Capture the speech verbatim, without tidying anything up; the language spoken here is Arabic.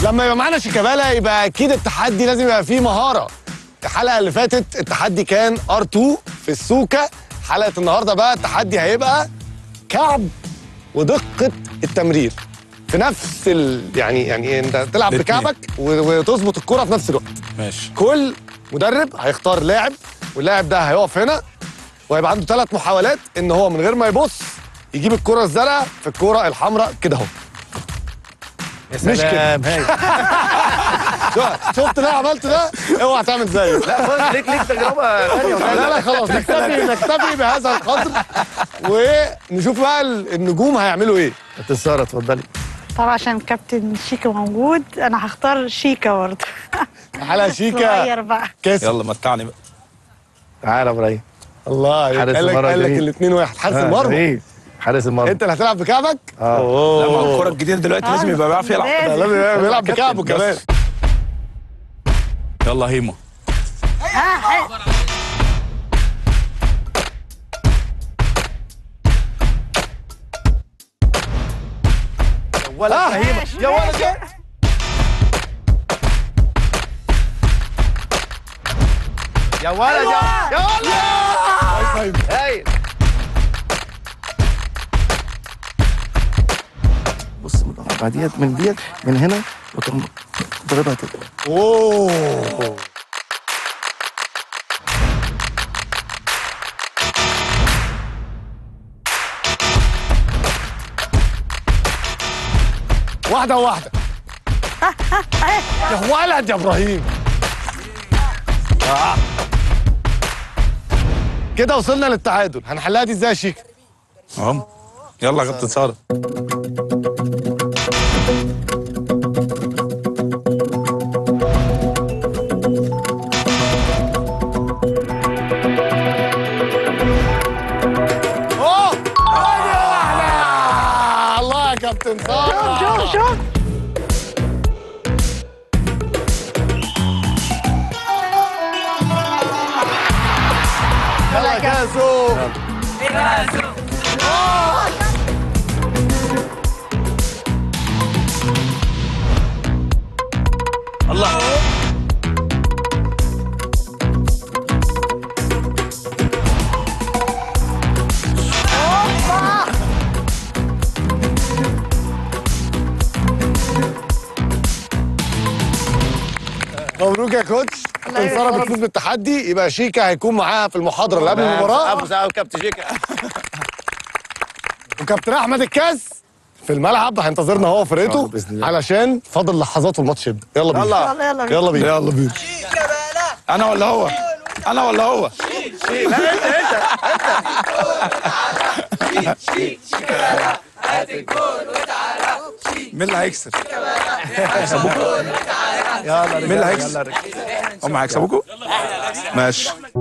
لما يبقى معانا شيكابالا يبقى اكيد التحدي لازم يبقى فيه مهاره. الحلقه اللي فاتت التحدي كان ار اتنين في السوكه، حلقه النهارده بقى التحدي هيبقى كعب ودقه التمرير في نفس ال... يعني يعني انت تلعب بكعبك وتظبط الكره في نفس الوقت. ماشي. كل مدرب هيختار لاعب، واللاعب ده هيقف هنا وهيبقى عنده ثلاث محاولات ان هو من غير ما يبص يجيب الكره الزرقاء في الكره الحمراء كده اهو. مش كده. شفت اللي انا عملته ده؟ اوعى تعمل زيه. لا بص ليك ليك تجربه ثانيه. لا لا خلاص نكتفي نكتفي بهذا القدر ونشوف بقى النجوم هيعملوا ايه. ساره اتفضلي. طبعا عشان كابتن شيكا موجود انا هختار شيكا برضه. على شيكا صغير بقى. كسب. يلا متعني بقى. تعالى يا ابراهيم. الله عليك. قال لك قال لك الاثنين واحد. حارس المرمى. ايه حارس المرمى. انت اللي هتلعب بكعبك؟ اه. لا ما الكوره الجديده دلوقتي آه. لازم يبقى بيعرف يلعب. لازم. لازم يلعب بكعبه كمان. يلا هيما. ها حلو. ولا هيما يا ولد يا يا ولد يا يا ولد. هايل. بص من ديت من ديت من هنا وتقوم ضربها كده. اوه واحدة واحدة. يا ولد يا ابراهيم. آه. كده وصلنا للتعادل، هنحلها دي ازاي يا شيكا؟ اهو يلا يا كابتن ساره. اوه الله يا كابتن ساره. شوف شوف يلا يا كاسو. الله. مبروك يا كوتش. كابتن ساره بتفوز بالتحدي، يبقى شيكا هيكون معاها في المحاضره اللي قبل المباراه. ابو سعد كابتن شيكا. وكابتن احمد الكاس في الملعب هينتظرنا هو وفرقته بإذن الله. علشان فاضل لحظات والماتش يبدا. يلا بينا. يلا. يلا يلا بينا. يلا بينا. يلا بينا. انا ولا هو؟ انا ولا هو؟ لا انت انت مين اللي هيكسب؟ هيكسبوكوا؟ يلا مين اللي هيكسب؟ هم هيكسبوكوا؟ ماشي.